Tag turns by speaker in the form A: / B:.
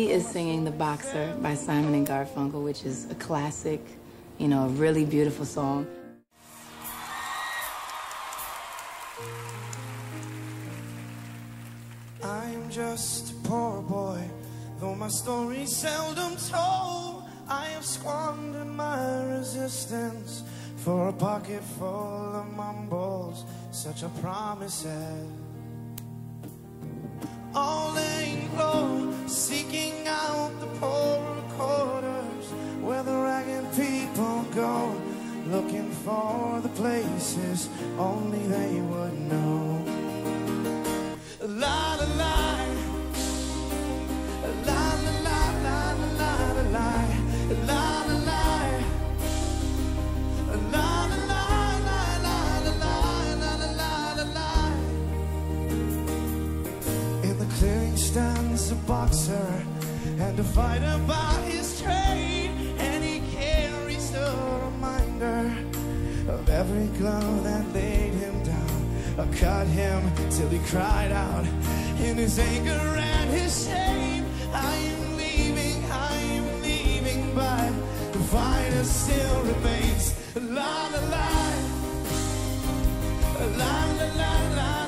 A: He is singing The Boxer by Simon and Garfunkel, which is a classic, you know, a really beautiful song.
B: I am just a poor boy, though my story's seldom told. I have squandered my resistance for a pocket full of mumbles, such a promises. All laying low, seeking out the poorer quarters, where the ragged people go, looking for the places only they would know. La la la, la la la la la la la, la la la, la la la la la la la. In the clearing stands a boxer and a fighter by his trade, and he carries a reminder of every glove that laid him down, or cut him till he cried out in his anger and his shame. I am leaving, but the fighter still remains. La la la, la la la la.